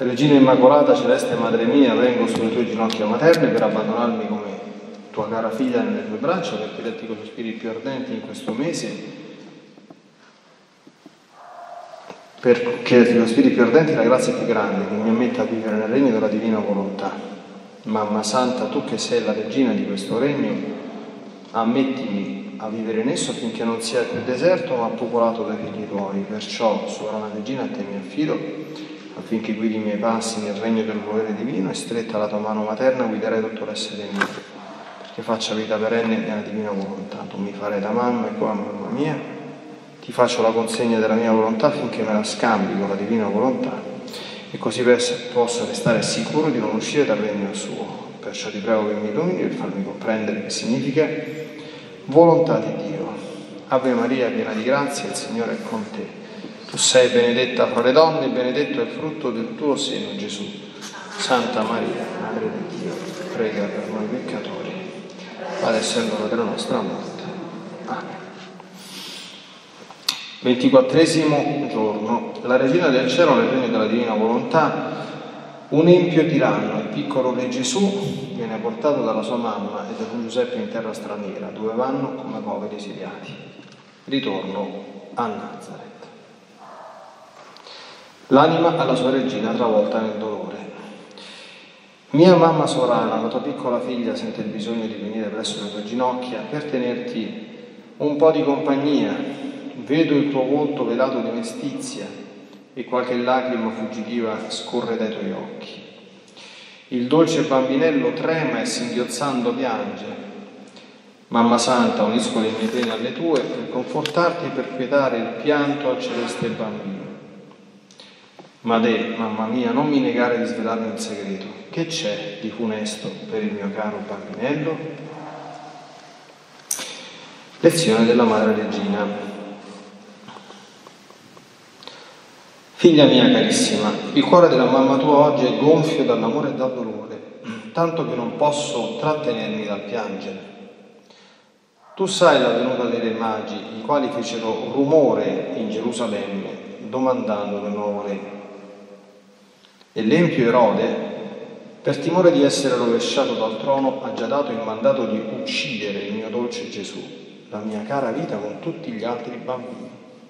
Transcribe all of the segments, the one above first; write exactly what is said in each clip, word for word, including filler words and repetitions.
Regina Immacolata, celeste Madre mia, vengo sulle tue ginocchia materne per abbandonarmi come tua cara figlia nelle tue braccia, per chiederti con i spiriti più ardenti in questo mese, per chiederti con i spiriti più ardenti la grazia più grande che mi ammetta a vivere nel regno della divina volontà. Mamma Santa, tu che sei la regina di questo regno, ammettimi a vivere in esso affinché non sia più deserto ma popolato dai figli tuoi. Perciò, sovrana regina, a te mi affido, affinché guidi i miei passi nel regno del volere divino e stretta la tua mano materna guiderai tutto l'essere mio, perché faccia vita perenne nella divina volontà. Tu mi farai da mamma e come mamma mia ti faccio la consegna della mia volontà affinché me la scambi con la divina volontà e così possa restare sicuro di non uscire dal regno suo. Perciò ti prego che mi illumini per farmi comprendere che significa volontà di Dio. Ave Maria, piena di grazia, il Signore è con te. Tu sei benedetta fra le donne e benedetto è il frutto del tuo seno, Gesù. Santa Maria, Madre di Dio, prega per noi peccatori, adesso è l'ora della nostra morte. Amen. Ventiquattresimo giorno. La Regina del Cielo nel regno della Divina Volontà. Un empio tiranno, il piccolo re Gesù, viene portato dalla sua mamma e da Don Giuseppe in terra straniera, dove vanno come poveri esiliati. Ritorno a Nazareth. L'anima alla sua regina travolta nel dolore. Mia mamma sovrana, la tua piccola figlia sente il bisogno di venire presso le tue ginocchia per tenerti un po' di compagnia. Vedo il tuo volto velato di mestizia e qualche lacrima fuggitiva scorre dai tuoi occhi. Il dolce bambinello trema e singhiozzando piange. Mamma Santa, unisco le mie pene alle tue per confortarti e per quietare il pianto al celeste bambino. Ma te, mamma mia, non mi negare di svelarmi il segreto. Che c'è di funesto per il mio caro bambinello? Lezione della Madre Regina. Figlia mia carissima, il cuore della mamma tua oggi è gonfio dall'amore e dal dolore, tanto che non posso trattenermi dal piangere. Tu sai la venuta dei re magi, i quali fecero rumore in Gerusalemme, domandando del nuovo re. E l'empio Erode, per timore di essere rovesciato dal trono, ha già dato il mandato di uccidere il mio dolce Gesù, la mia cara vita con tutti gli altri bambini.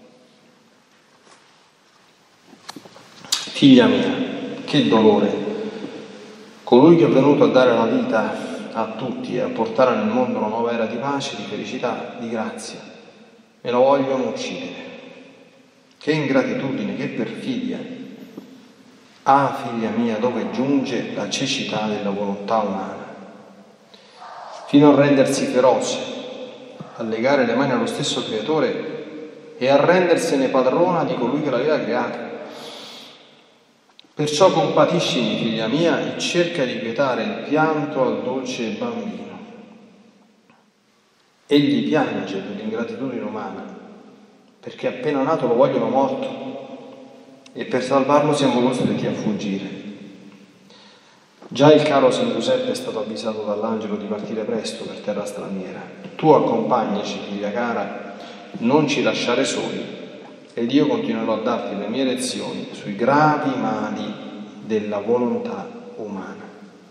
Figlia mia, che dolore! Colui che è venuto a dare la vita a tutti e a portare nel mondo una nuova era di pace, di felicità, di grazia, me lo vogliono uccidere. Che ingratitudine, che perfidia! Ah, figlia mia, dove giunge la cecità della volontà umana, fino a rendersi feroce, a legare le mani allo stesso creatore e a rendersene padrona di colui che l'aveva creata. Perciò compatiscimi, figlia mia, e cerca di quietare il pianto al dolce bambino. Egli piange per l'ingratitudine umana, perché appena nato lo vogliono morto, e per salvarlo siamo costretti a fuggire. Già il caro San Giuseppe è stato avvisato dall'angelo di partire presto per terra straniera. Tu accompagnaci, figlia cara, non ci lasciare soli, ed io continuerò a darti le mie lezioni sui gravi mali della volontà umana.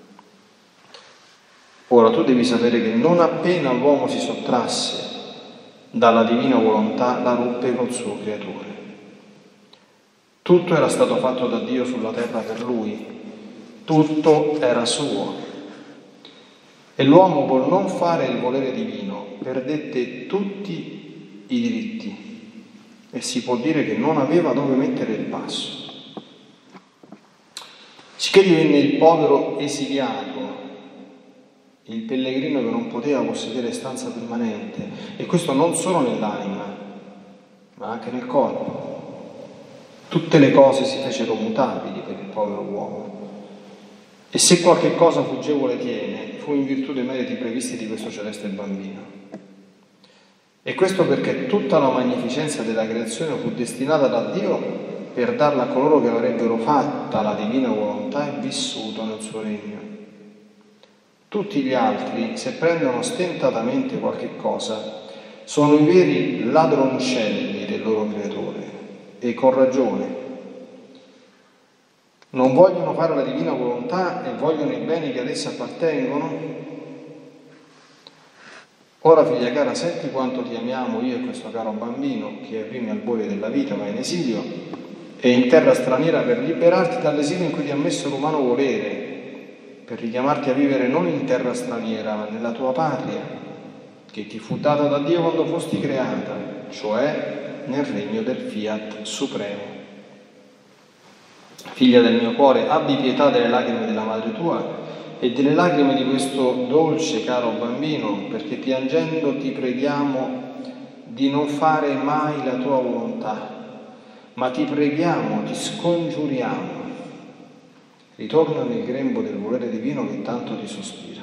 Ora tu devi sapere che non appena l'uomo si sottrasse dalla divina volontà, la ruppe col suo creatore. Tutto era stato fatto da Dio sulla terra per lui, tutto era suo. E l'uomo, vuol non fare il volere divino, perdette tutti i diritti e si può dire che non aveva dove mettere il passo. Sicché divenne il povero esiliato, il pellegrino che non poteva possedere stanza permanente, e questo non solo nell'anima, ma anche nel corpo. Tutte le cose si fecero mutabili per il povero uomo, e se qualche cosa fuggevole tiene, fu in virtù dei meriti previsti di questo celeste bambino. E questo perché tutta la magnificenza della creazione fu destinata da Dio per darla a coloro che avrebbero fatta la divina volontà e vissuto nel suo regno. Tutti gli altri, se prendono stentatamente qualche cosa, sono i veri ladroncelli del loro creatore, e con ragione. Non vogliono fare la divina volontà e vogliono i beni che ad essa appartengono? Ora, figlia cara, senti quanto ti amiamo io e questo caro bambino che è prima al buio della vita ma in esilio e in terra straniera per liberarti dall'esilio in cui ti ha messo l'umano volere, per richiamarti a vivere non in terra straniera ma nella tua patria che ti fu data da Dio quando fosti creata, cioè nel regno del Fiat Supremo. Figlia del mio cuore, abbi pietà delle lacrime della madre tua e delle lacrime di questo dolce caro bambino, perché piangendo ti preghiamo di non fare mai la tua volontà, ma ti preghiamo, ti scongiuriamo, ritorna nel grembo del volere divino che tanto ti sospira.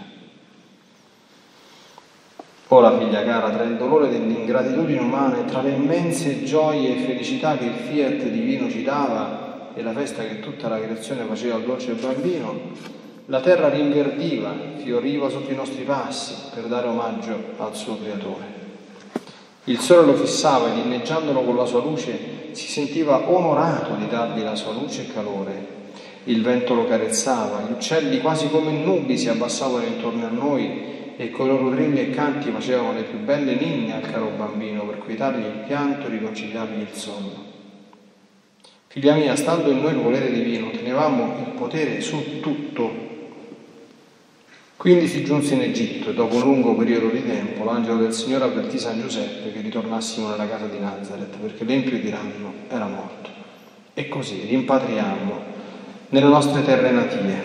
Ora, figlia cara, tra il dolore dell'ingratitudine umana e tra le immense gioie e felicità che il Fiat divino ci dava e la festa che tutta la creazione faceva al dolce bambino, la terra rinverdiva, fioriva sotto i nostri passi per dare omaggio al suo creatore. Il sole lo fissava ed inneggiandolo con la sua luce si sentiva onorato di dargli la sua luce e calore. Il vento lo carezzava, gli uccelli quasi come nubi si abbassavano intorno a noi e con i loro trilli e canti facevano le più belle ninne al caro bambino per quietargli il pianto e riconciliargli il sonno. Figlia mia, stando in noi il volere divino, tenevamo il potere su tutto. Quindi si giunse in Egitto e dopo un lungo periodo di tempo l'angelo del Signore avvertì San Giuseppe che ritornassimo nella casa di Nazaret perché l'empio tiranno era morto. E così rimpatriammo nelle nostre terre natie.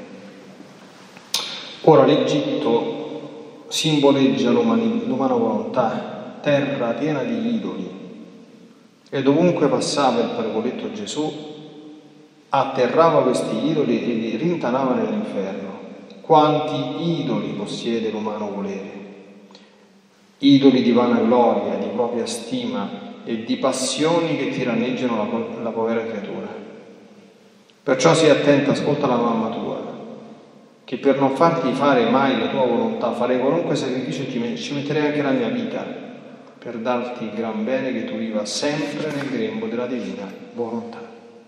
Ora l'Egitto simboleggia l'umana volontà, terra piena di idoli, e dovunque passava il pargoletto Gesù atterrava questi idoli e li rintanava nell'inferno. Quanti idoli possiede l'umano volere, idoli di vanagloria, di propria stima e di passioni che tiranneggiano la, la povera creatura. Perciò sii attenta, ascolta la mamma tua, che per non farti fare mai la tua volontà farei qualunque sacrificio e ci metterei anche la mia vita per darti il gran bene che tu viva sempre nel grembo della divina volontà.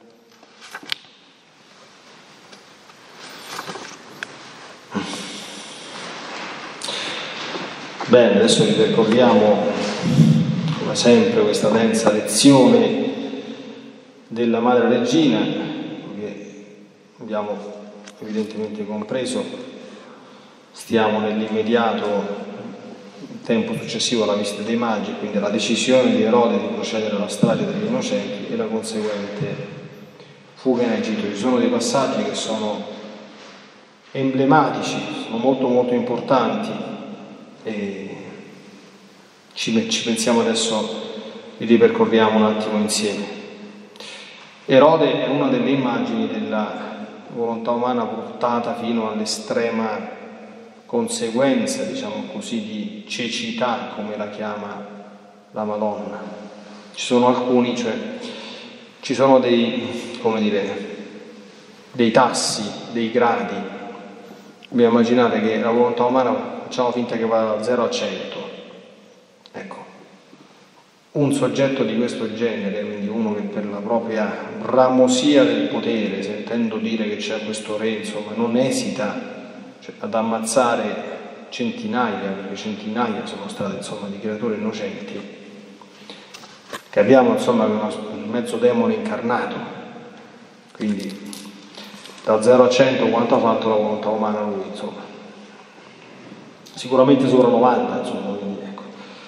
Bene, adesso ripercorriamo come sempre questa densa lezione della Madre Regina che abbiamo evidentemente compreso. Stiamo nell'immediato tempo successivo alla visita dei Magi, quindi alla decisione di Erode di procedere alla strage degli innocenti e la conseguente fuga in Egitto. Ci sono dei passaggi che sono emblematici, sono molto molto importanti e ci, ci pensiamo adesso, li ripercorriamo un attimo insieme. Erode è una delle immagini della volontà umana portata fino all'estrema conseguenza, diciamo così, di cecità, come la chiama la Madonna. Ci sono alcuni, cioè ci sono dei, come dire, dei tassi, dei gradi. Dobbiamo immaginare che la volontà umana, facciamo finta che vada da zero a cento. Ecco, un soggetto di questo genere, quindi uno che per la propria bramosia del potere, sentendo dire che c'è questo re, insomma, non esita, cioè, ad ammazzare centinaia, perché centinaia sono state, insomma, di creature innocenti, che abbiamo, insomma, un mezzo demone incarnato. Quindi da zero a cento quanto ha fatto la volontà umana lui, insomma? Sicuramente sopra novanta, insomma, quindi ecco.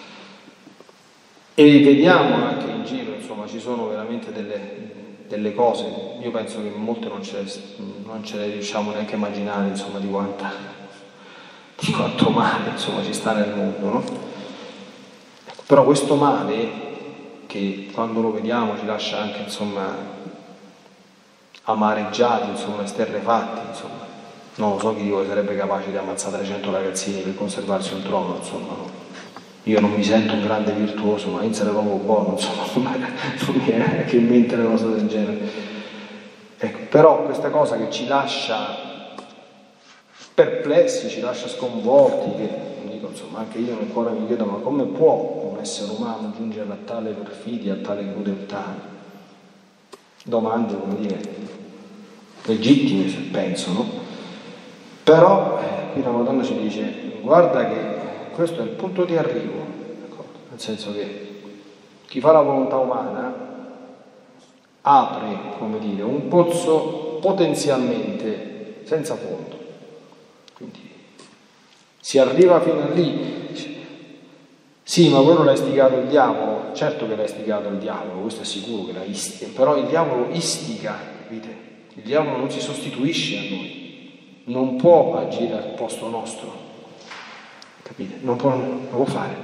E vediamo anche in giro, insomma, ci sono veramente delle, delle cose, io penso che molte non ce, non ce le riusciamo neanche a immaginare, insomma, di quanta, di quanto male, insomma, ci sta nel mondo, no? Ecco, però questo male, che quando lo vediamo ci lascia anche, insomma, amareggiati, insomma, esterrefatti, insomma. Non lo so chi di voi sarebbe capace di ammazzare trecento ragazzini per conservarsi un trono, insomma, no? Io non mi sento un grande virtuoso, ma essere proprio buono, insomma, non mi è neanche in mente una cosa del genere. Ecco, però questa cosa che ci lascia perplessi, ci lascia sconvolti, che dico, insomma, anche io nel cuore mi chiedo, ma come può un essere umano giungere a tale perfidia, a tale crudeltà? Domande, come dire, legittime, penso, no? Però eh, qui la Madonna ci dice: guarda che questo è il punto di arrivo, d'accordo? Nel senso che chi fa la volontà umana apre, come dire, un pozzo potenzialmente senza fondo. Quindi si arriva fino a lì. Sì, ma quello l'ha istigato il diavolo. Certo che l'ha istigato il diavolo, questo è sicuro che l'ha istigato, però il diavolo istiga, capite? Il diavolo non si sostituisce a noi, non può agire al posto nostro, capite? Non può, non può fare.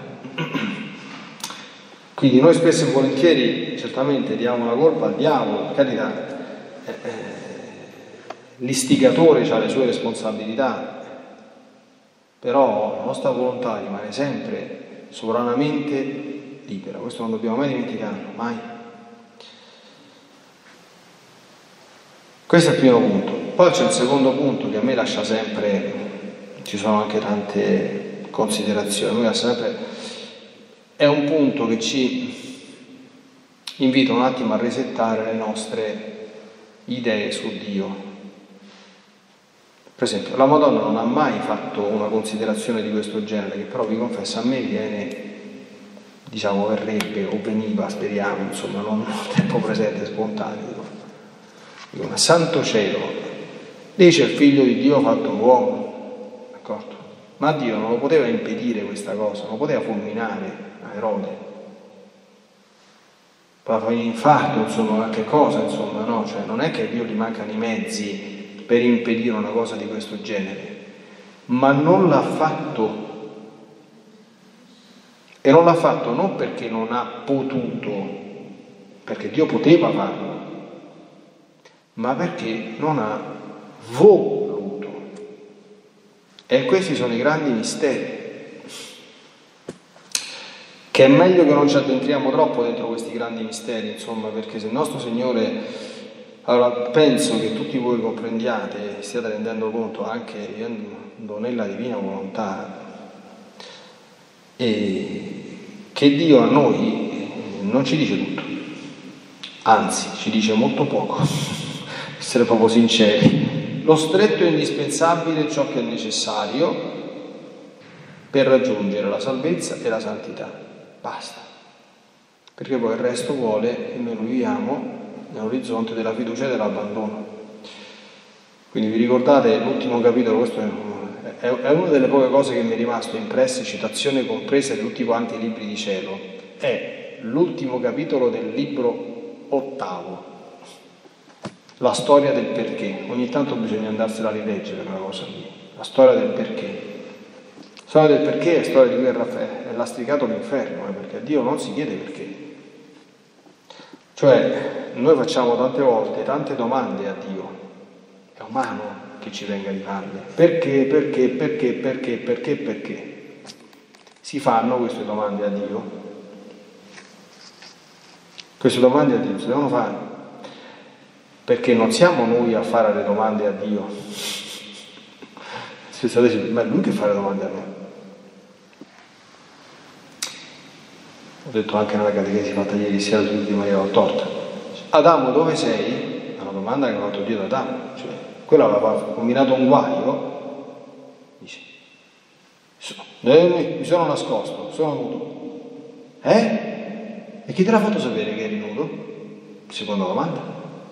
Quindi noi spesso e volentieri certamente diamo la colpa al diavolo, per carità, eh, eh, l'istigatore ha le sue responsabilità, però la nostra volontà rimane sempre sovranamente libera, questo non dobbiamo mai dimenticarlo, mai. Questo è il primo punto. Poi c'è il secondo punto che a me lascia sempre, ci sono anche tante considerazioni, mi lascia sempre, è un punto che ci invita un attimo a resettare le nostre idee su Dio. Per esempio, la Madonna non ha mai fatto una considerazione di questo genere, che però vi confesso a me viene, diciamo, verrebbe o veniva, speriamo, insomma, non al tempo presente, spontaneo. Dico, ma santo cielo, lì c'è il figlio di Dio fatto uomo, d'accordo? Ma Dio non lo poteva impedire questa cosa, non lo poteva fulminare a Erode. Poi fare un infarto, insomma, qualche cosa, insomma, no? Cioè, non è che a Dio gli mancano i mezzi per impedire una cosa di questo genere, ma non l'ha fatto. E non l'ha fatto non perché non ha potuto, perché Dio poteva farlo, ma perché non ha voluto. E questi sono i grandi misteri, che è meglio che non ci addentriamo troppo dentro questi grandi misteri, insomma, perché se il nostro Signore, allora penso che tutti voi comprendiate e stiate rendendo conto, anche vivendo nella divina volontà, e che Dio a noi non ci dice tutto, anzi ci dice molto poco, essere proprio sinceri. Lo stretto è indispensabile, ciò che è necessario per raggiungere la salvezza e la santità, basta, perché poi il resto vuole che noi lo viviamo nell'orizzonte della fiducia e dell'abbandono. Quindi vi ricordate l'ultimo capitolo, questo è, è una delle poche cose che mi è rimasto impresse, citazione compresa di tutti quanti i libri di cielo, è l'ultimo capitolo del libro ottavo, la storia del perché. Ogni tanto bisogna andarsela a rileggere quella cosa lì, la storia del perché. La storia del perché è la storia di cui è lastricato l'inferno, eh, perché a Dio non si chiede perché. Cioè, noi facciamo tante volte tante domande a Dio, è umano che ci venga di farle. Perché, perché, perché, perché, perché, perché? Si fanno queste domande a Dio? Queste domande a Dio si devono fare, perché non siamo noi a fare le domande a Dio. Se state dicendo, ma è lui che fa le domande a noi. Ho detto anche nella catechesi fatta ieri sera di Maria Valtorta. Adamo, dove sei? È una domanda che ha fatto Dio ad Adamo. Cioè, quello aveva combinato un guaio. Dice, mi sono nascosto, sono nudo. Eh? E chi te l'ha fatto sapere che eri nudo? Seconda domanda.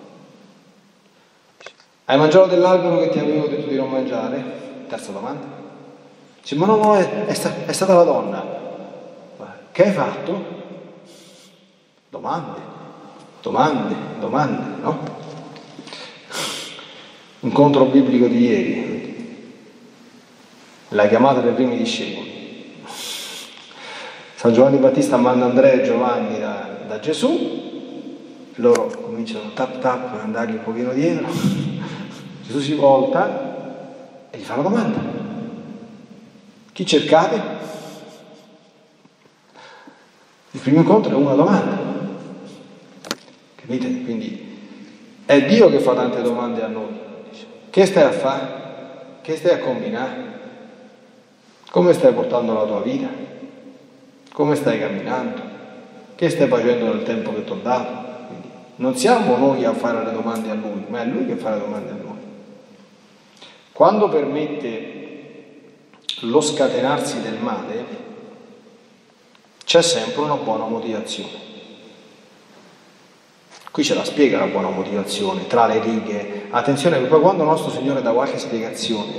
Hai mangiato dell'albero che ti avevo detto di non mangiare? Terza domanda. Dice, ma no, no, è, è, sta, è stata la donna. Che hai fatto? Domande, domande, domande, no? Incontro biblico di ieri, la chiamata dei primi discepoli. San Giovanni Battista manda Andrea e Giovanni da, da Gesù, loro cominciano tap tap a andargli un pochino dietro, Gesù si volta e gli fa la domanda: chi cercate? Il primo incontro è una domanda, capite? Quindi è Dio che fa tante domande a noi. Che stai a fare? Che stai a combinare? Come stai portando la tua vita? Come stai camminando? Che stai facendo nel tempo che ti ho dato? Quindi Non siamo noi a fare le domande a Lui, ma è Lui che fa le domande a noi. Quando permette lo scatenarsi del male, c'è sempre una buona motivazione. Qui ce la spiega la buona motivazione, tra le righe. Attenzione, che poi quando il nostro Signore dà qualche spiegazione,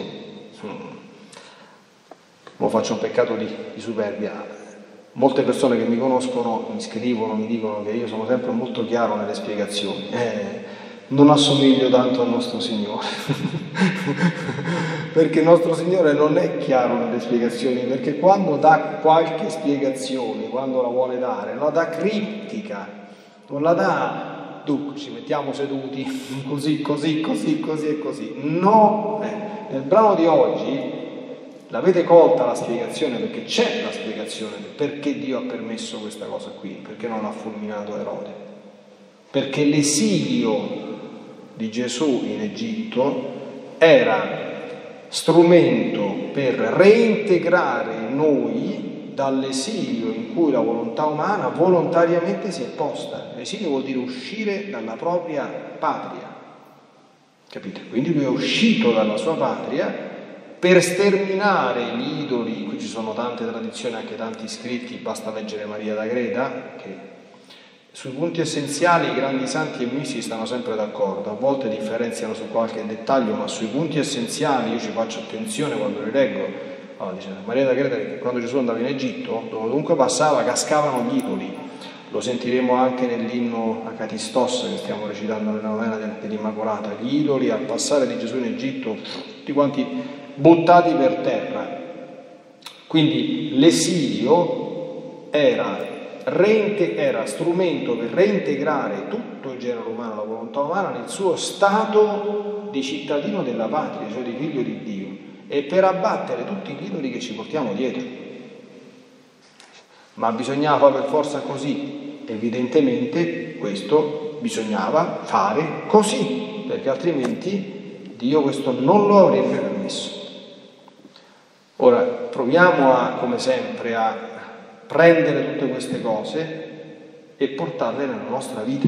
lo faccio un peccato di, di superbia. Molte persone che mi conoscono mi scrivono, mi dicono che io sono sempre molto chiaro nelle spiegazioni. Eh, non assomiglio tanto al nostro Signore. Perché il nostro Signore non è chiaro nelle spiegazioni, perché quando dà qualche spiegazione, quando la vuole dare, la dà criptica, non la dà, dunque ci mettiamo seduti, così, così, così, così e così. No, eh, nel brano di oggi l'avete colta la spiegazione, perché c'è la spiegazione perché Dio ha permesso questa cosa qui, perché non ha fulminato Erode. Perché l'esilio di Gesù in Egitto era strumento per reintegrare noi dall'esilio in cui la volontà umana volontariamente si è posta. L'esilio vuol dire uscire dalla propria patria, capite? Quindi lui è uscito dalla sua patria per sterminare gli idoli. Qui ci sono tante tradizioni, anche tanti scritti, basta leggere Maria d'Agreda, che sui punti essenziali i grandi santi e mistici stanno sempre d'accordo, a volte differenziano su qualche dettaglio, ma sui punti essenziali io ci faccio attenzione quando li leggo. Allora, dice Maria d'Agreda che quando Gesù andava in Egitto, dovunque passava cascavano gli idoli. Lo sentiremo anche nell'inno a Catistos che stiamo recitando nella novena dell'Immacolata. Gli idoli al passare di Gesù in Egitto, tutti quanti buttati per terra. Quindi l'esilio era, reinte, era strumento per reintegrare tutto il genere umano, la volontà umana, nel suo stato di cittadino della patria, cioè di figlio di Dio, e per abbattere tutti gli idoli che ci portiamo dietro. Ma bisognava per forza così? Evidentemente questo bisognava fare così, perché altrimenti Dio questo non lo avrebbe permesso. Ora proviamo a, come sempre, a prendere tutte queste cose e portarle nella nostra vita.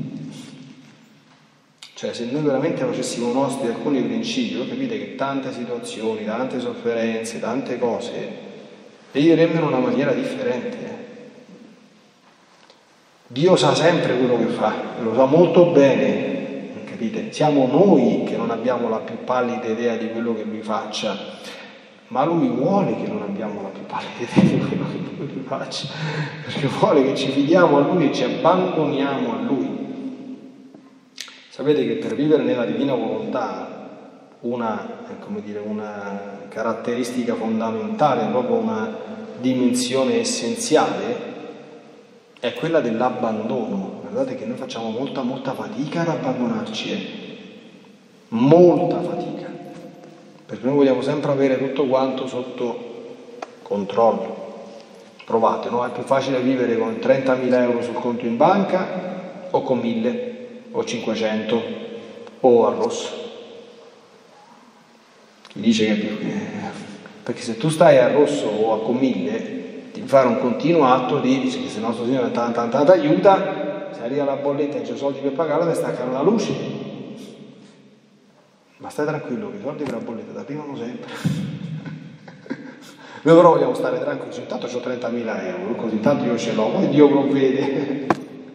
Cioè, se noi veramente facessimo nostri alcuni principi, voi capite che tante situazioni, tante sofferenze, tante cose le vivremmo in una maniera differente. Dio sa sempre quello che fa, lo sa molto bene, capite? Siamo noi che non abbiamo la più pallida idea di quello che Lui faccia, ma Lui vuole che non abbiamo la più pallida idea di quello che Lui faccia, perché vuole che ci fidiamo a Lui e ci abbandoniamo a Lui. Sapete che per vivere nella divina volontà una, come dire, una caratteristica fondamentale, proprio una dimensione essenziale, è quella dell'abbandono. Guardate che noi facciamo molta molta fatica ad abbandonarci, eh? molta fatica, perché noi vogliamo sempre avere tutto quanto sotto controllo. Provate, no? È più facile vivere con trentamila euro sul conto in banca o con mille o cinquecento o a rosso? Chi dice che è più... perché se tu stai a rosso o a con mille di fare un continuo atto di, dice che se il nostro Signore tanta tanta aiuta, se arriva la bolletta e c'è soldi per pagarla, ti staccano la luce. Ma stai tranquillo che i soldi per la bolletta ti arrivano sempre. Noi però vogliamo stare tranquilli, intanto ho trentamila euro, così tanto io ce l'ho, poi Dio provvede.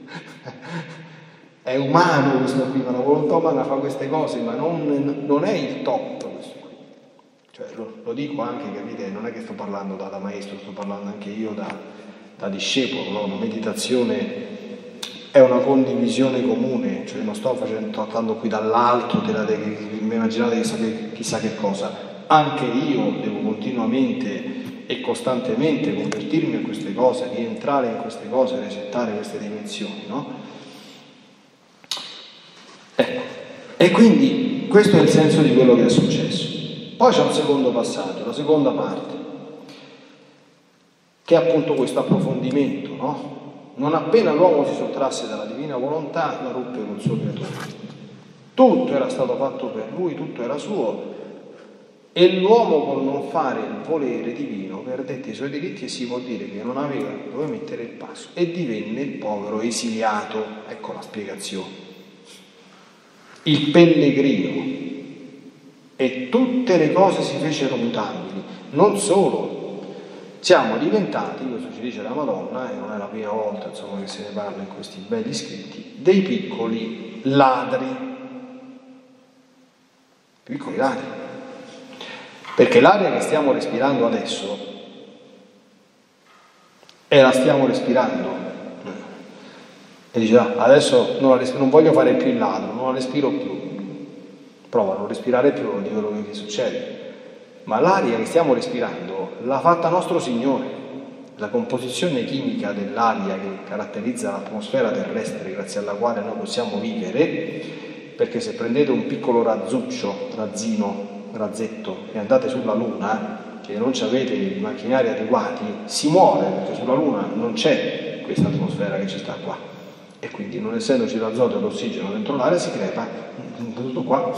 È umano questo qui, ma la volontà umana fa queste cose, ma non, non è il top questo qui. Cioè, lo, lo dico anche, capite, non è che sto parlando da, da maestro, sto parlando anche io da, da discepolo, no? Una meditazione è una condivisione comune, cioè non sto facendo, trattando qui dall'alto, della, de, immaginate chissà che, chissà che cosa. Anche io devo continuamente e costantemente convertirmi a queste cose, rientrare in queste cose, resettare queste dimensioni, no? Ecco, e quindi questo è il senso di quello che è successo. Poi c'è un secondo passaggio, la seconda parte, che è appunto questo approfondimento, no? Non appena l'uomo si sottrasse dalla divina volontà, la ruppe col suo creatore. Tutto era stato fatto per lui, tutto era suo, E l'uomo col non fare il volere divino perdette i suoi diritti e si può dire che non aveva dove mettere il passo e divenne il povero esiliato. Ecco la spiegazione. Il pellegrino. E tutte le cose si fecero mutabili. Non solo, siamo diventati, questo ci dice la Madonna, e non è la prima volta insomma, che se ne parla in questi belli scritti, dei piccoli ladri. Piccoli ladri. Perché l'aria che stiamo respirando adesso, e la stiamo respirando, e dice, ah, adesso non, la respiro, non voglio fare più il ladro, non la respiro più. Prova a non respirare più, non dico quello che succede. Ma l'aria che stiamo respirando l'ha fatta nostro Signore. La composizione chimica dell'aria che caratterizza l'atmosfera terrestre, grazie alla quale noi possiamo vivere, perché se prendete un piccolo razzuccio, razzino, razzetto, e andate sulla Luna, che non avete i macchinari adeguati, si muore, perché sulla Luna non c'è questa atmosfera che ci sta qua. E quindi non essendoci l'azoto e l'ossigeno dentro l'aria si crepa tutto qua.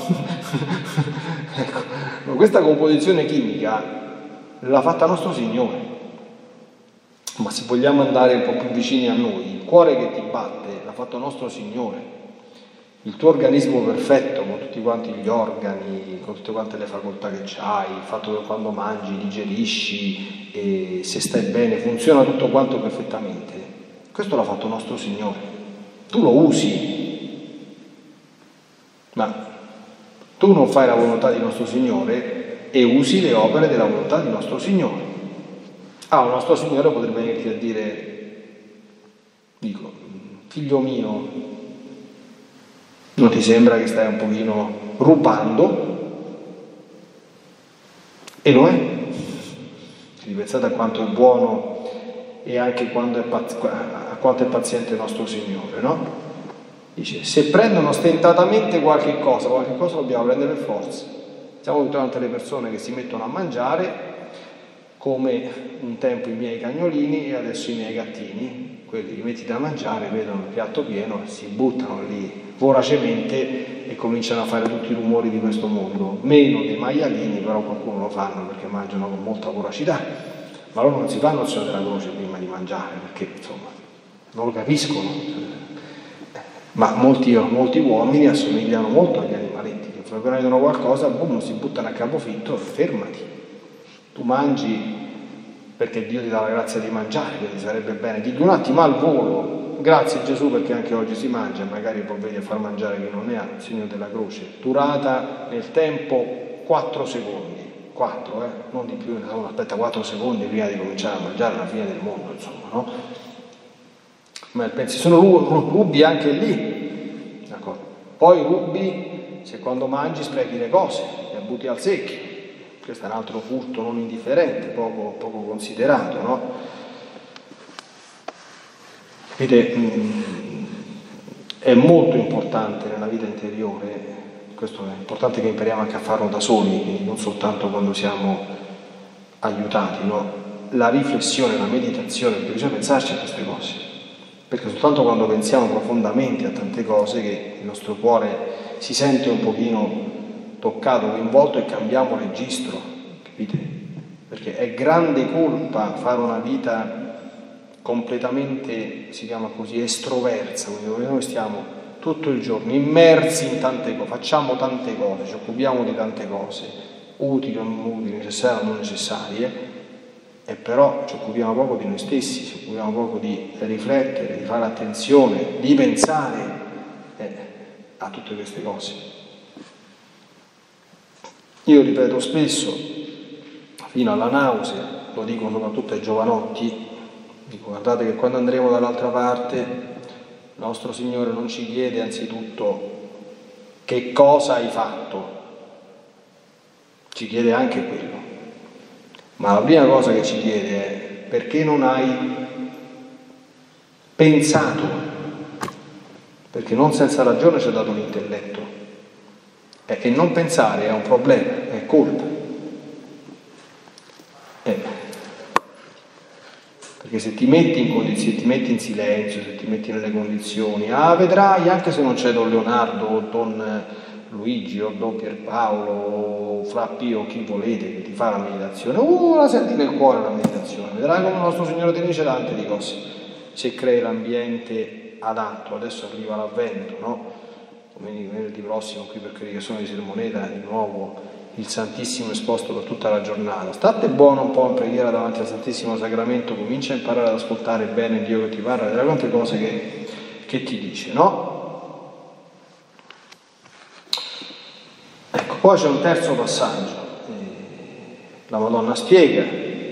Ecco, questa composizione chimica l'ha fatta nostro Signore. Ma se vogliamo andare un po' più vicini a noi, il cuore che ti batte l'ha fatto nostro Signore. Il tuo organismo perfetto, con tutti quanti gli organi, con tutte quante le facoltà che c'hai, il fatto che quando mangi digerisci e se stai bene funziona tutto quanto perfettamente, questo l'ha fatto nostro Signore. Tu lo usi, ma tu non fai la volontà di nostro Signore e usi le opere della volontà di nostro Signore. Ah, il nostro Signore potrebbe venirti a dire, dico, figlio mio, non ti sembra che stai un pochino rubando? E lo è. Ripensate a quanto è buono e anche quando è paz- a quanto è paziente il nostro Signore, no? Dice, se prendono stentatamente qualche cosa, qualche cosa dobbiamo prendere per forza. Siamo tutte quante le persone che si mettono a mangiare, come un tempo i miei cagnolini e adesso i miei gattini, quelli li metti da mangiare, vedono il piatto pieno, si buttano lì voracemente e cominciano a fare tutti i rumori di questo mondo, meno dei maialini, però qualcuno lo fanno perché mangiano con molta voracità, ma loro non si fanno il segno della croce prima di mangiare, perché insomma non lo capiscono, ma molti, molti uomini assomigliano molto agli animaletti, che appena vedono qualcosa, boom, si buttano a capofitto, fermati, tu mangi perché Dio ti dà la grazia di mangiare, quindi sarebbe bene, digli un attimo al volo, grazie Gesù perché anche oggi si mangia, magari provvedi a far mangiare chi non ne ha, il segno della croce, durata nel tempo quattro secondi, quattro, eh, non di più, uno aspetta quattro secondi prima di cominciare a mangiare alla fine del mondo, insomma, no? Ma pensi, sono rubi anche lì, d'accordo? Poi rubi se quando mangi sprechi le cose, le butti al secchio. Questo è un altro furto non indifferente, poco, poco considerato, no? Vedete, è molto importante nella vita interiore, questo è importante che impariamo anche a farlo da soli, quindi non soltanto quando siamo aiutati, no? La riflessione, la meditazione, perché bisogna pensarci a queste cose, perché soltanto quando pensiamo profondamente a tante cose che il nostro cuore si sente un pochino toccato, coinvolto e cambiamo registro, capite? Perché è grande colpa fare una vita completamente, si chiama così, estroversa, quindi noi stiamo tutto il giorno immersi in tante cose, facciamo tante cose, ci occupiamo di tante cose, utili o non utili, necessarie o non necessarie, e però ci occupiamo poco di noi stessi, ci occupiamo poco di riflettere, di fare attenzione, di pensare eh, a tutte queste cose. Io ripeto spesso, fino alla nausea, lo dico soprattutto ai giovanotti, dico guardate che quando andremo dall'altra parte il nostro Signore non ci chiede anzitutto che cosa hai fatto, ci chiede anche quello, ma la prima cosa che ci chiede è perché non hai pensato, perché non senza ragione ci ha dato l'intelletto. E non pensare è un problema, è colpa. Eh. Perché se ti metti in condizioni, se ti metti in silenzio, se ti metti nelle condizioni, ah vedrai, anche se non c'è Don Leonardo o Don Luigi o Don Pierpaolo, Fra Pio, chi volete che ti fa la meditazione, uh, la senti nel cuore la meditazione, vedrai come il nostro Signore ti dice tante di cose, se crei l'ambiente adatto. Adesso arriva l'avvento, no? Come venerdì prossimo qui per quelli che sono di Sermoneta, di nuovo il Santissimo esposto per tutta la giornata. State buono un po' in preghiera davanti al Santissimo Sacramento, comincia a imparare ad ascoltare bene Dio che ti parla, vedrai quante cose che, che ti dice, no? Ecco, poi c'è un terzo passaggio, eh, la Madonna spiega: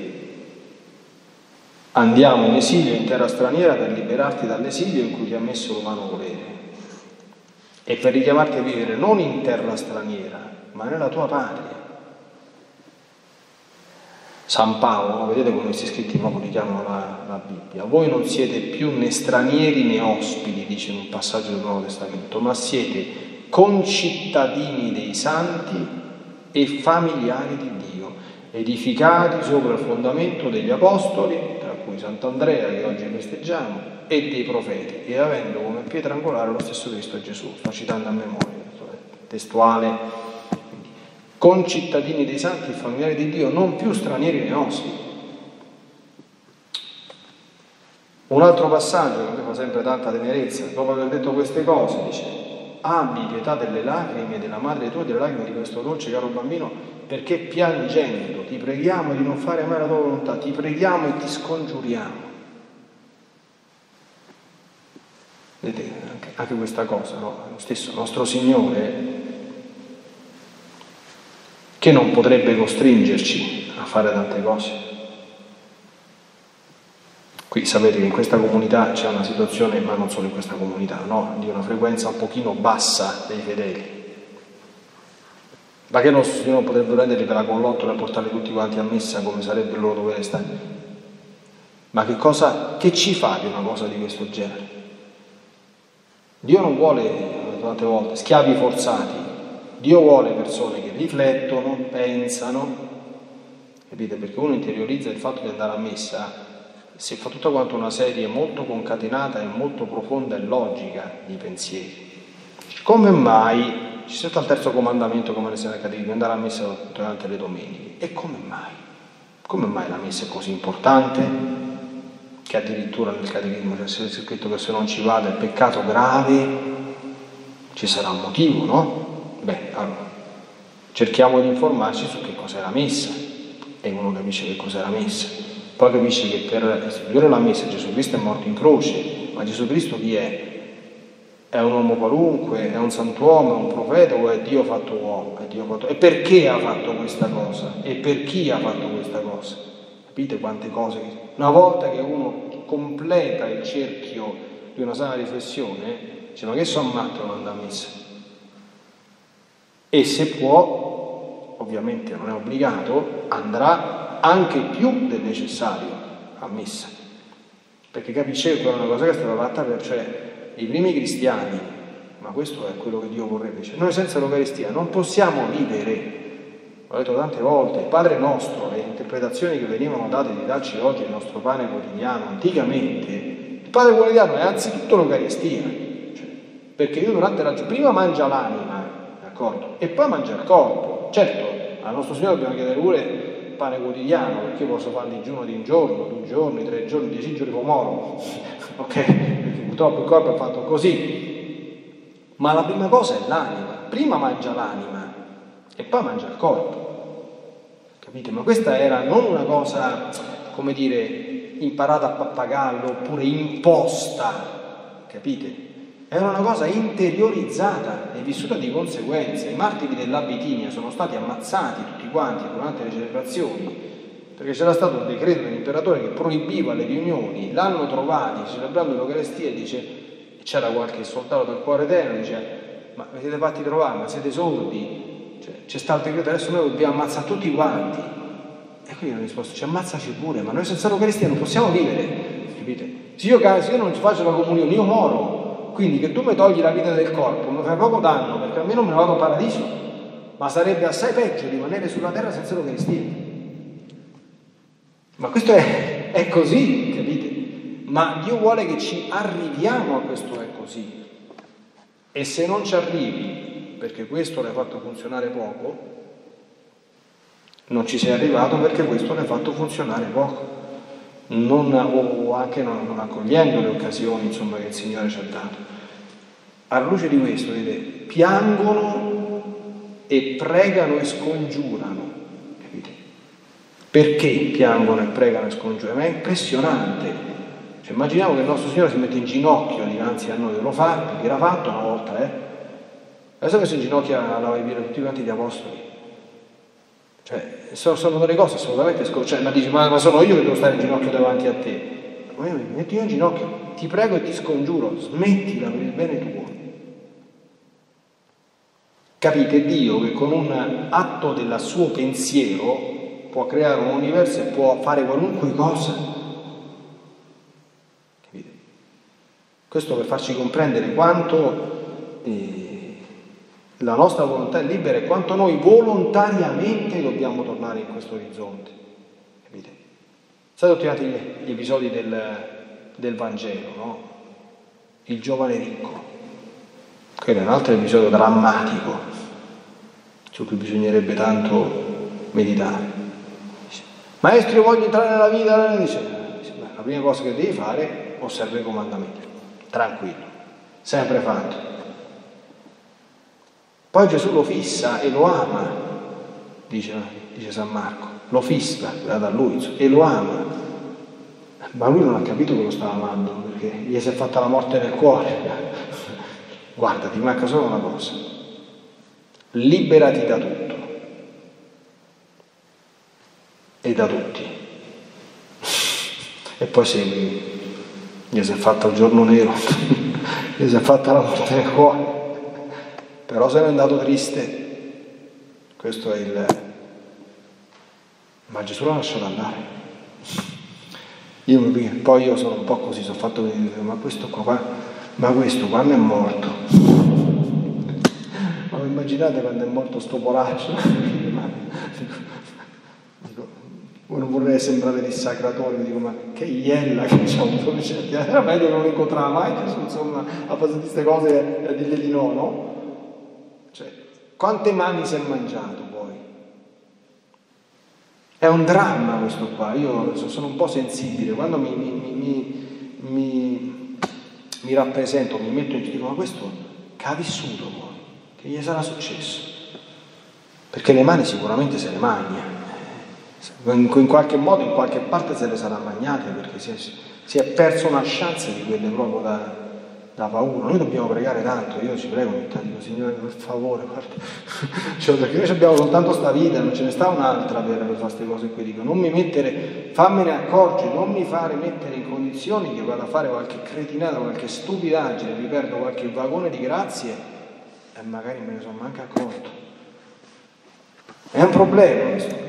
andiamo in esilio in terra straniera per liberarti dall'esilio in cui ti ha messo l'umano volere e per richiamarti a vivere non in terra straniera ma nella tua patria. San Paolo, vedete come questi scritti proprio richiamano la, la Bibbia: voi non siete più né stranieri né ospiti, dice in un passaggio del Nuovo Testamento, ma siete concittadini dei santi e familiari di Dio, edificati sopra il fondamento degli apostoli, tra cui Sant'Andrea che oggi festeggiamo, e dei profeti, e avendo come pietra angolare lo stesso Cristo Gesù. Sto citando a memoria, testuale. Concittadini dei santi e familiari di Dio, non più stranieri né ospiti. Un altro passaggio che a me fa sempre tanta tenerezza, dopo aver detto queste cose, dice: abbi pietà delle lacrime della madre tua e delle lacrime di questo dolce caro bambino, perché piangendo ti preghiamo di non fare mai la tua volontà, ti preghiamo e ti scongiuriamo. Vedete, anche, anche questa cosa, no? Lo stesso nostro Signore, che non potrebbe costringerci a fare tante cose. Qui sapete che in questa comunità c'è una situazione, ma non solo in questa comunità, no? Di una frequenza un pochino bassa dei fedeli. Ma che il nostro Signore non potrebbe prenderli per la collottola e portarli tutti quanti a messa come sarebbe il loro dovere stare? Ma che cosa, che ci fa di una cosa di questo genere? Dio non vuole, tante volte, schiavi forzati. Dio vuole persone che riflettono, pensano, capite? Perché uno interiorizza il fatto di andare a messa, si fa tutta quanto una serie molto concatenata e molto profonda e logica di pensieri. Come mai ci sta il terzo comandamento, come nel Catechismo, andare a messa durante le domeniche? E come mai? Come mai la messa è così importante? Che addirittura nel Catechismo c'è scritto che se non ci vada è peccato grave, ci sarà un motivo, no? Beh, allora, cerchiamo di informarci su che cos'è la messa, e uno capisce che cos'è la messa, poi capisce che per istituire la messa Gesù Cristo è morto in croce, ma Gesù Cristo chi è? È un uomo qualunque, è un santuomo, è un profeta, o è Dio fatto uomo? È Dio fatto... E perché ha fatto questa cosa? E per chi ha fatto questa cosa? Capite quante cose? Una volta che uno completa il cerchio di una sana riflessione, dice: ma che sono matto non andare a messa? E se può, ovviamente non è obbligato, andrà anche più del necessario a messa, perché capisce che quella è una cosa che è stata fatta per, cioè, i primi cristiani, ma questo è quello che Dio vorrebbe. Cioè, noi senza l'Eucaristia non possiamo vivere. L'ho detto tante volte, il Padre nostro, le interpretazioni che venivano date di darci oggi il nostro pane quotidiano, anticamente, il Padre quotidiano è anzitutto l'Eucaristia, cioè, perché io durante la giornata prima mangia l'anima, d'accordo? E poi mangia il corpo. Certo, al nostro Signore dobbiamo chiedere pure il pane quotidiano, perché io posso fare il digiuno di un giorno, due giorni, tre giorni, dieci giorni pomoro, ok? Perché purtroppo il corpo è fatto così. Ma la prima cosa è l'anima, prima mangia l'anima e poi mangia il corpo, capite? Ma questa era non una cosa, come dire, imparata a pappagallo oppure imposta, capite? Era una cosa interiorizzata e vissuta di conseguenza. I martiri della Bitinia sono stati ammazzati tutti quanti durante le celebrazioni, perché c'era stato un decreto dell'imperatore che proibiva le riunioni. L'hanno trovati celebrando l'Eucaristia e dice, c'era qualche soldato del cuore eterno, dice: ma vi siete fatti trovare, ma siete sordi? Cioè, c'è stato il decreto, adesso noi dobbiamo ammazzare tutti quanti. E quindi hanno risposto: ci ammazzaci pure, ma noi senza l'Eucaristia non possiamo vivere, capite? Se io, se io non ci faccio la comunione, io moro. Quindi che tu mi togli la vita del corpo mi fai poco danno, perché almeno me ne vado al paradiso, ma sarebbe assai peggio rimanere sulla terra senza l'Eucaristia. Ma questo è, è così, capite? Ma Dio vuole che ci arriviamo a questo è così. E se non ci arrivi, perché questo l'hai fatto funzionare poco, non ci sei arrivato perché questo l'hai fatto funzionare poco, non, o anche non, non accogliendo le occasioni, insomma, che il Signore ci ha dato. Alla luce di questo, vedete, piangono e pregano e scongiurano, capite? Perché piangono e pregano e scongiurano? Ma è impressionante. Cioè, immaginiamo che il nostro Signore si mette in ginocchio dinanzi a noi, lo fa, perché era fatto una volta, eh? Adesso messo in ginocchio a lavare via tutti quanti gli apostoli. Cioè, sono, sono delle cose assolutamente scoperte. Cioè, ma dici, ma, ma sono io che devo stare in ginocchio davanti a te? Ma io mi metto io in ginocchio, ti prego e ti scongiuro, smettila per il bene tuo. Capite? Dio che con un atto del suo pensiero può creare un universo e può fare qualunque cosa. Capite? Questo per farci comprendere quanto eh, la nostra volontà è libera e quanto noi volontariamente dobbiamo tornare in questo orizzonte. Capite? State ottenendo gli, gli episodi del, del Vangelo, no? Il giovane ricco. Quello è un altro episodio drammatico su cui bisognerebbe tanto meditare. Dice, maestro, io voglio entrare nella vita. Dice, la prima cosa che devi fare, osserva i comandamenti. Tranquillo, sempre fatto. Poi Gesù lo fissa e lo ama, dice, dice San Marco, lo fissa da lui e lo ama. Ma lui non ha capito che lo stava amando, perché gli si è fatta la morte nel cuore. Guarda, ti manca solo una cosa: liberati da tutto e da tutti e poi seguimi. Gli si è fatta il giorno nero, gli si è fatta la morte nel cuore, però se n'è andato triste. Questo è il... ma Gesù l'ha lasciato andare. Io mi... poi io sono un po' così, sono fatto vedere, ma questo qua, ma questo quando è morto? Ma immaginate quando è morto sto poraccio? Dico, non vorrei sembrare dissacratore, dico, ma che iella che c'ha avuto, era meglio che non lo incontrava mai, insomma, a fare queste cose a dirle di no, no? Cioè, quante mani si è mangiato poi? È un dramma questo qua. Io sono un po' sensibile, quando mi, mi, mi, mi, mi rappresento, mi metto in dico, ma questo che ha vissuto poi? Che gli sarà successo? Perché le mani sicuramente se le magna, in, in qualche modo, in qualche parte se le sarà magnate, perché si è, si è perso una chance di quelle proprio da, da paura. Noi dobbiamo pregare tanto, io ci prego ogni tanto, dico, Signore, per favore, guarda. Cioè, perché noi abbiamo soltanto sta vita, non ce ne sta un'altra per, per fare queste cose qui. Dico, non mi mettere, fammene accorgere, non mi fare mettere in condizioni che vado a fare qualche cretinata, qualche stupidaggine, mi perdo qualche vagone di grazie e magari me ne sono manco accorto. È un problema questo.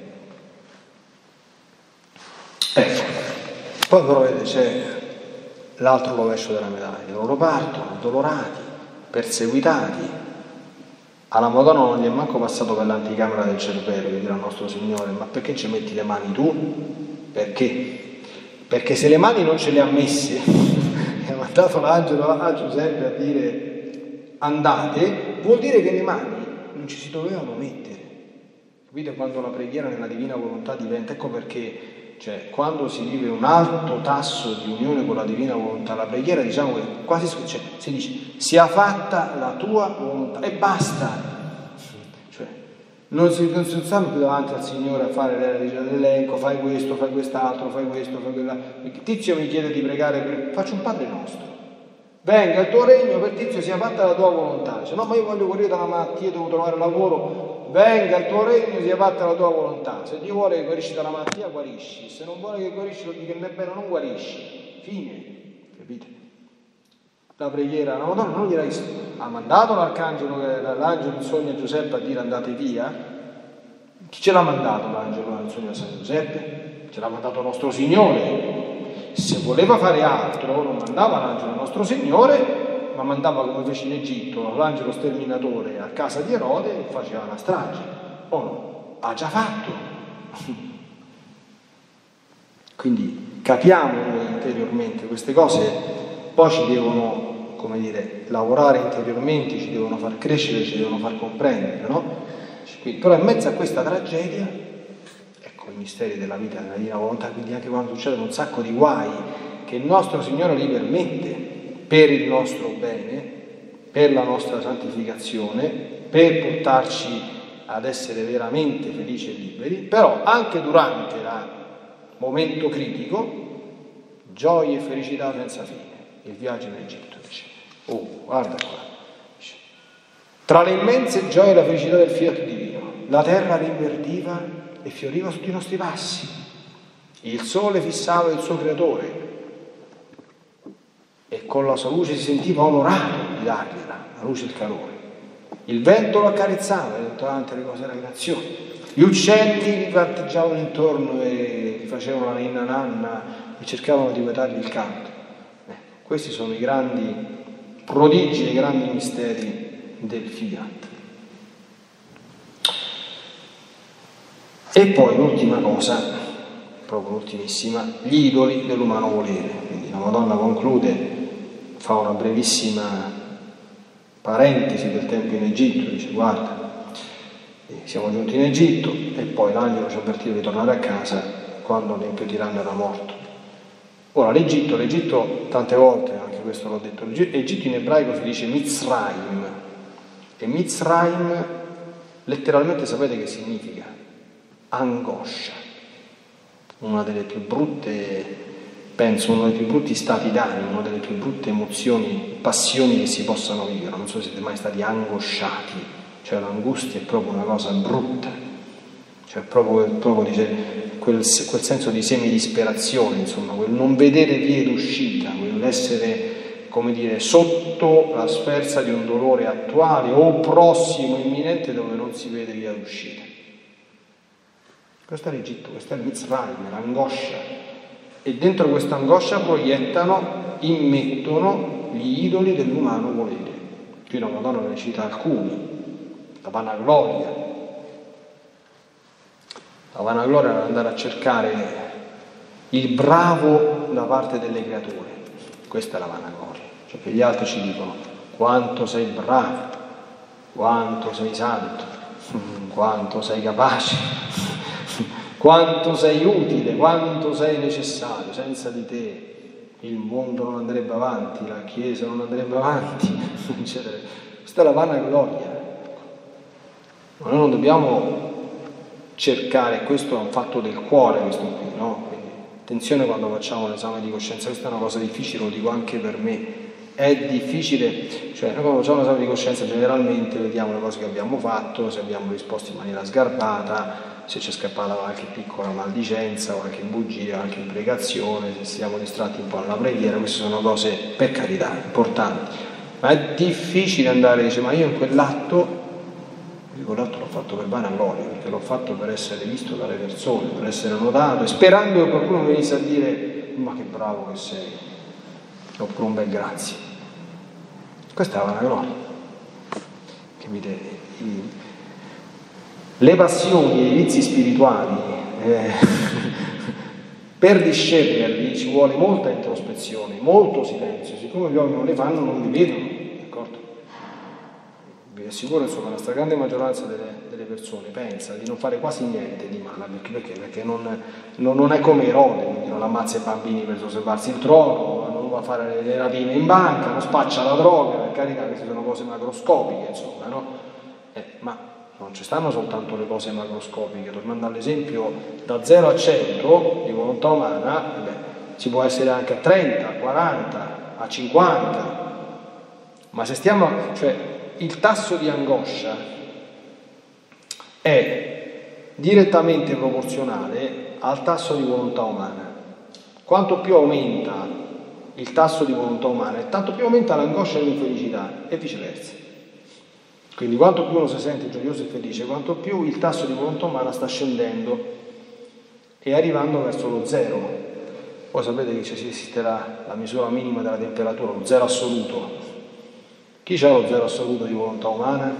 Ecco, poi però vedete c'è l'altro rovescio della medaglia. Loro partono addolorati, perseguitati. Alla Madonna non gli è manco passato per l'anticamera del cervello di dire al nostro Signore, ma perché ci metti le mani tu? Perché? Perché se le mani non ce le ha messe e ha mandato l'angelo a Giuseppe a dire andate, vuol dire che le mani non ci si dovevano mettere. Capite quando la preghiera nella divina volontà diventa? Ecco perché, cioè, quando si vive un alto tasso di unione con la divina volontà, la preghiera, diciamo che quasi cioè, si dice sia fatta la tua volontà e basta. Cioè, non si, non si stanno più davanti al Signore a fare l'elenco, fai questo, fai quest'altro, fai questo, fai quell'altro. Il Tizio mi chiede di pregare per... faccio un Padre Nostro. Venga il tuo regno, per Tizio sia fatta la tua volontà. Dice, no, ma io voglio guarire dalla malattia, devo trovare lavoro. Venga il tuo regno, sia fatta la tua volontà. Se Dio vuole che guarisci dalla malattia, guarisci. Se non vuole che guarisci, vuol dire che nemmeno non guarisci. Fine. Capite? La preghiera, la Madonna non gliela ha mandato l'arcangelo, l'angelo in sogno a Giuseppe a dire andate via. Chi ce l'ha mandato l'angelo in sogno a San Giuseppe? Ce l'ha mandato il nostro Signore. Se voleva fare altro, non mandava l'angelo al nostro Signore, ma mandava, come fece in Egitto, l'angelo sterminatore a casa di Erode e faceva una strage. O no? Ha già fatto. Quindi capiamo noi interiormente queste cose, poi ci devono come dire, lavorare interiormente, ci devono far crescere, ci devono far comprendere, no? Quindi, però in mezzo a questa tragedia, ecco i misteri della vita, della divina volontà, quindi anche quando succedono un sacco di guai che il nostro Signore li permette per il nostro bene, per la nostra santificazione, per portarci ad essere veramente felici e liberi, però anche durante il momento critico, gioia e felicità senza fine. Il viaggio in Egitto, dice. Oh, guarda qua. Dice. Tra le immense gioie e la felicità del fiat divino, la terra rinverdiva e fioriva sotto i nostri passi. Il sole fissava il suo creatore e con la sua luce si sentiva onorato di dargliela, la luce e il calore. Il vento lo accarezzava e tante le cose della creazione. Gli uccelli gli parteggiavano intorno e gli facevano la ninna nanna e cercavano di guetargli il canto. Eh, questi sono i grandi prodigi, i grandi misteri del fiat. E poi l'ultima cosa, proprio l'ultimissima, gli idoli dell'umano volere. Quindi la Madonna conclude, fa una brevissima parentesi del tempo in Egitto, dice guarda, siamo giunti in Egitto e poi l'angelo ci ha avvertito di tornare a casa quando l'Empio di tiranno era morto. Ora l'Egitto, l'Egitto tante volte, anche questo l'ho detto, l'Egitto in ebraico si dice Mitzrayim e Mitzrayim letteralmente sapete che significa? Angoscia, una delle più brutte, penso uno dei più brutti stati d'animo, una delle più brutte emozioni, passioni che si possano vivere. Non so se siete mai stati angosciati, cioè l'angustia è proprio una cosa brutta, cioè proprio, proprio dice, quel, quel senso di semi-disperazione, insomma, quel non vedere vie d'uscita, quell'essere, come dire, sotto la sferza di un dolore attuale o prossimo, imminente, dove non si vede via d'uscita. Questo è l'Egitto, questo è il Mitzrayim, l'angoscia. E dentro questa angoscia proiettano, immettono gli idoli dell'umano volere. Qui la Madonna ne cita alcuni. La vanagloria. La vanagloria è andare a cercare il bravo da parte delle creature. Questa è la vanagloria. Cioè che gli altri ci dicono quanto sei bravo, quanto sei santo, quanto sei capace, quanto sei utile, quanto sei necessario. Senza di te il mondo non andrebbe avanti, la Chiesa non andrebbe avanti, eccetera. Questa è la vanagloria. Ma noi non dobbiamo cercare, questo è un fatto del cuore, questo qui, no? Quindi attenzione quando facciamo l'esame di coscienza, questa è una cosa difficile, lo dico anche per me. È difficile, cioè noi quando facciamo l'esame di coscienza generalmente vediamo le cose che abbiamo fatto, se abbiamo risposto in maniera sgarbata, se c'è scappata qualche piccola maldicenza, qualche bugia, qualche imprecazione, se siamo distratti un po' nella preghiera. Queste sono cose, per carità, importanti, ma è difficile andare a dire ma io in quell'atto, quell'atto l'ho fatto per vanagloria, perché l'ho fatto per essere visto dalle persone, per essere notato, e sperando che qualcuno mi venisse a dire ma che bravo che sei, oppure un bel grazie. Questa è la vanagloria, capite? I, Le passioni e i vizi spirituali, eh, per discernerli ci vuole molta introspezione, molto silenzio. Siccome gli uomini non le fanno, non li vedono, d'accordo? Vi assicuro, insomma, la stragrande maggioranza delle, delle persone pensa di non fare quasi niente di male, perché, perché, perché non, non, non è come Erode, quindi non ammazza i bambini per soservarsi il trono, non va a fare le rapine in banca, non spaccia la droga, per carità, queste sono cose macroscopiche, insomma, no? Eh, ma non ci stanno soltanto le cose macroscopiche. Tornando all'esempio da zero a cento di volontà umana, beh, si può essere anche a trenta, a quaranta, a cinquanta, ma se stiamo, cioè il tasso di angoscia è direttamente proporzionale al tasso di volontà umana. Quanto più aumenta il tasso di volontà umana, e tanto più aumenta l'angoscia e l'infelicità, e viceversa. Quindi quanto più uno si sente gioioso e felice, quanto più il tasso di volontà umana sta scendendo e arrivando verso lo zero. Voi sapete che esiste la, la misura minima della temperatura, lo zero assoluto. Chi c'ha lo zero assoluto di volontà umana?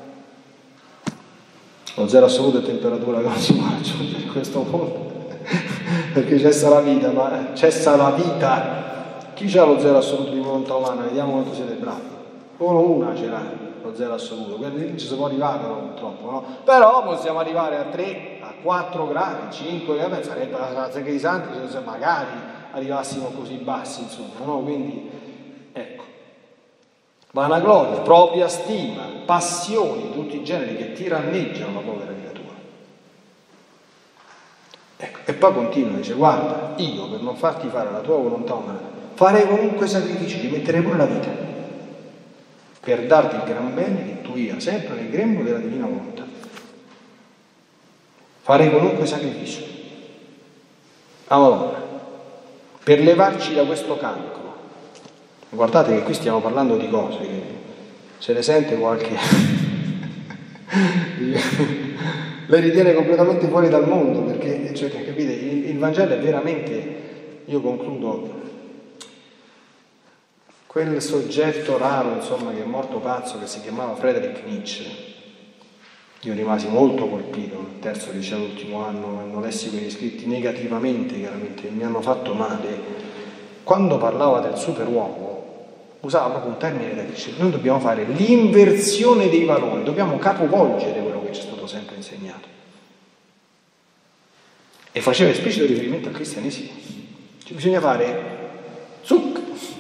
Lo zero assoluto è temperatura che non si può raggiungere in questo mondo, perché cessa la vita, ma cessa la vita chi c'ha lo zero assoluto di volontà umana? Vediamo quanto siete bravi. Solo una ce l'ha lo zero assoluto, quindi non ci si può arrivare però, purtroppo, no? Però possiamo arrivare a tre, a quattro gradi, cinque, vabbè, sarebbe la sega di santi se magari arrivassimo così bassi, insomma, no? Quindi, ecco. Vanagloria, propria stima, passioni di tutti i generi che tiranneggiano la povera creatura. Ecco, e poi continua, dice, guarda, io per non farti fare la tua volontà umana, farei comunque sacrifici, ti metterei pure la vita, per darti il gran bene che tu ia sempre nel grembo della divina volontà. Farei qualunque sacrificio. Allora, per levarci da questo cancro, guardate che qui stiamo parlando di cose che se ne sente qualche... le ritiene completamente fuori dal mondo, perché, cioè, capite, il, il Vangelo è veramente, io concludo, quel soggetto raro, insomma, che è morto pazzo, che si chiamava Friedrich Nietzsche. Io rimasi molto colpito nel terzo liceo l'ultimo anno, quando lessi quegli scritti negativamente, chiaramente, mi hanno fatto male. Quando parlava del superuomo, usava proprio un termine da dice, noi dobbiamo fare l'inversione dei valori, dobbiamo capovolgere quello che ci è stato sempre insegnato. E faceva esplicito riferimento al cristianesimo. Cioè, bisogna fare zuc.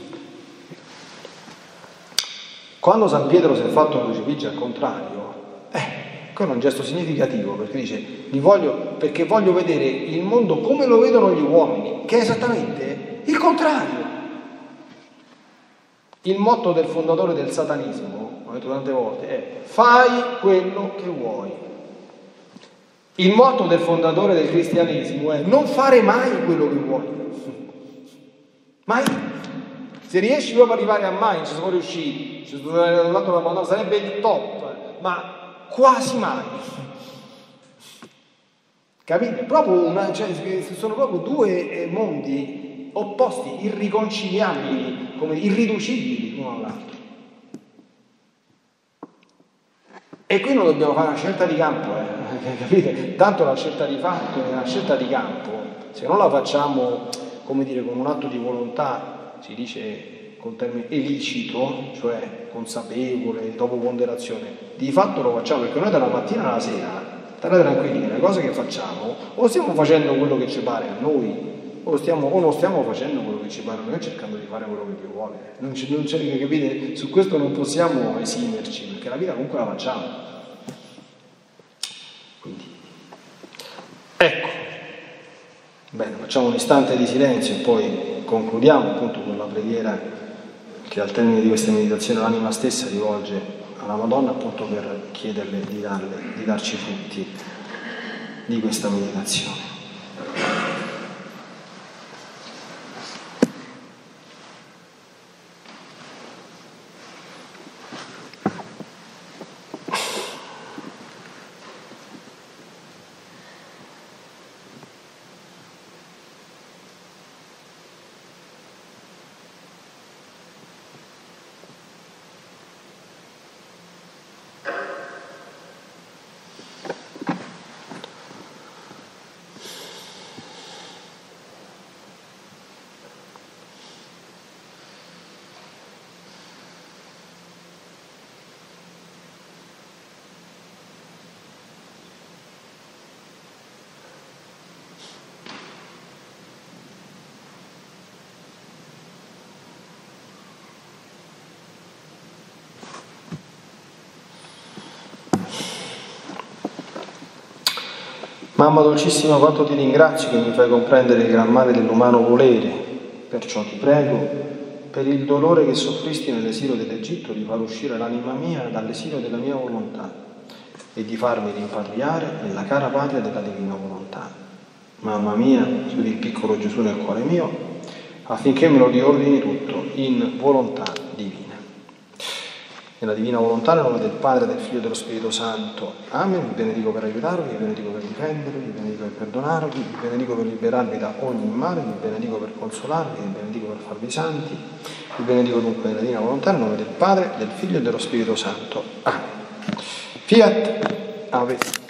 Quando San Pietro si è fatto un crucifisso al contrario, eh, quello è un gesto significativo, perché dice, vi voglio, perché voglio vedere il mondo come lo vedono gli uomini, che è esattamente il contrario. Il motto del fondatore del satanismo, ho detto tante volte, è fai quello che vuoi. Il motto del fondatore del cristianesimo è non fare mai quello che vuoi. Mai. Se riesci proprio ad arrivare a mai, non ci si può riuscire, sarebbe il top, ma quasi mai. Capite? Proprio una, cioè, sono proprio due mondi opposti, irriconciliabili, come irriducibili l'uno all'altro. E qui non dobbiamo fare una scelta di campo, eh, capite? Tanto la scelta di fatto è una scelta di campo, se non la facciamo, come dire, con un atto di volontà, si dice con termine elicito, cioè consapevole, dopo ponderazione, di fatto lo facciamo, perché noi dalla mattina alla sera, state tranquilli, le cose che facciamo, o stiamo facendo quello che ci pare a noi, o, stiamo, o non stiamo facendo quello che ci pare a noi, cercando di fare quello che Dio vuole. Non c'è, non c'è, capite? Su questo non possiamo esimerci, perché la vita comunque la facciamo. Quindi, ecco. Bene, facciamo un istante di silenzio e poi concludiamo appunto con la preghiera che al termine di questa meditazione l'anima stessa rivolge alla Madonna, appunto per chiederle di, darle, di darci i frutti di questa meditazione. Mamma dolcissima, quanto ti ringrazio che mi fai comprendere il gran male dell'umano volere, perciò ti prego, per il dolore che soffristi nell'esilio dell'Egitto, di far uscire l'anima mia dall'esilio della mia volontà e di farmi rimpatriare nella cara patria della divina volontà. Mamma mia, chiudi il piccolo Gesù nel cuore mio, affinché me lo riordini tutto in volontà divina. Nella divina volontà, nel nome del Padre, del Figlio e dello Spirito Santo. Amen. Vi benedico per aiutarvi, vi benedico per difendervi, vi benedico per perdonarvi, vi benedico per liberarvi da ogni male, vi benedico per consolarvi, vi benedico per farvi santi. Vi benedico dunque nella divina volontà, nel nome del Padre, del Figlio e dello Spirito Santo. Amen. Fiat. Ave.